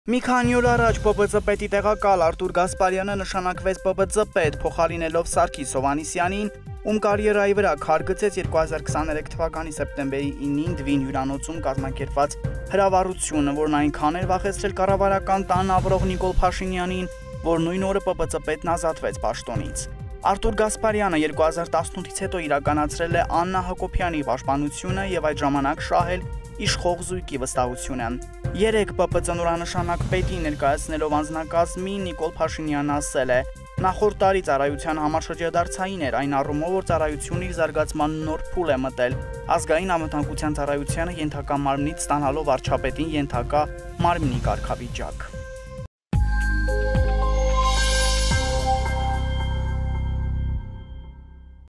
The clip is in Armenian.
Մի քանի օր առաջ ՊՊԾ պետի տեղակալ Արտուր Գասպարյանը նշանակվեց ՊՊԾ պետ, փոխարինելով Սարգիս Հովհաննիսյանին, ում կարիերայի վրա քար գցեց 2023 թվականի սեպտեմբերի 9-ին Դվին հյուրանոցում կազմակերպված հրավառությունը, որն այնքան էր վախեցրել կառավարական տան ապրող Նիկոլ Փաշինյանին, որ նույն օրը ՊՊԾ պետն ազատվեց պաշտոնից։ Արտուր Գասպարյանը 2018-ից հետո իրականացրել է Աննա Հակոբյանի պաշտպանությունը եւ այդ ժամանակ շահել իշխող զույգի վստահությունը։ Երեկ ՊՊԾ նորանշանակ պետի ներկայացնելով անձնակազմին Նիկոլ Փաշինյանն ասել է. նախորդ տարի ծառայության համար շրջադարձային էր այն առումով, որ ծառայությունն իր զարգացման նոր փուլ է մտել, ազգային անվտանգության ծառայությանը ենթակա մարմնից ստանալով վարչապետին ենթակա մարմնի կարգավիճակ։